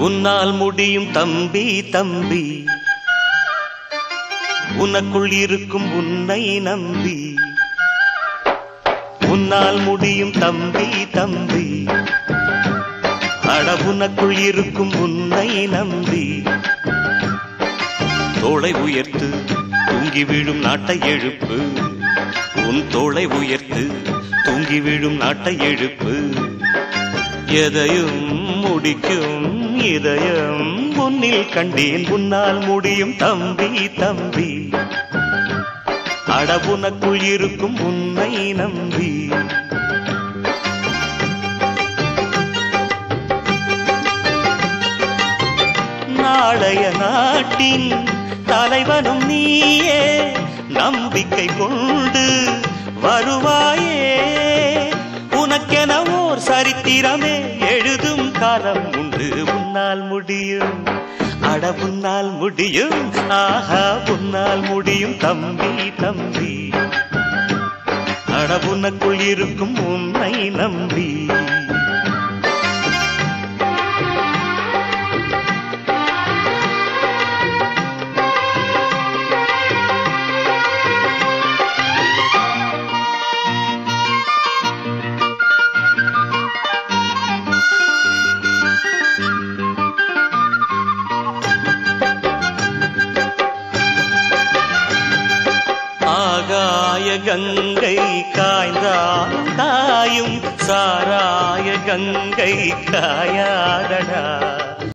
உன்னால் முடியும் தம்பி தம்பி, உனக்குள் இருக்கும் உன்னை நம்பி. உன்னால் முடியும் தம்பி தம்பி, அட உனக்குள் இருக்கும் உன்னை நம்பி. தோளை உயர்த்து தூங்கி விழும் நாட்டை எழுப்பு, உன் தோளை உயர்த்து தூங்கி விழும் நாட்டை எழுப்பு. எதையும் முடிக்கும் இதயம் உன்னில் கண்டேன், உன்னால் முடியும் தம்பி தம்பி, அட உனக்குள் இருக்கும் உன்னை நம்பி. நாளைய நாட்டின் தலைவனும் நீயே, நம்பிக்கை கொண்டு வருவாயே. உனக்கென ஓர் சரித்திரமே எழுதும் காலம் உண்டு, உன்னால் முடியும், அட உன்னால் முடியும், ஆஹா உன்னால் முடியும் தம்பி தம்பி, அட உனக்குள் இருக்கும் உன்னை நம்பி. ஆகாய கங்கை காய்ந்தாலும் காயும், சாராய கங்கை காயாதடா.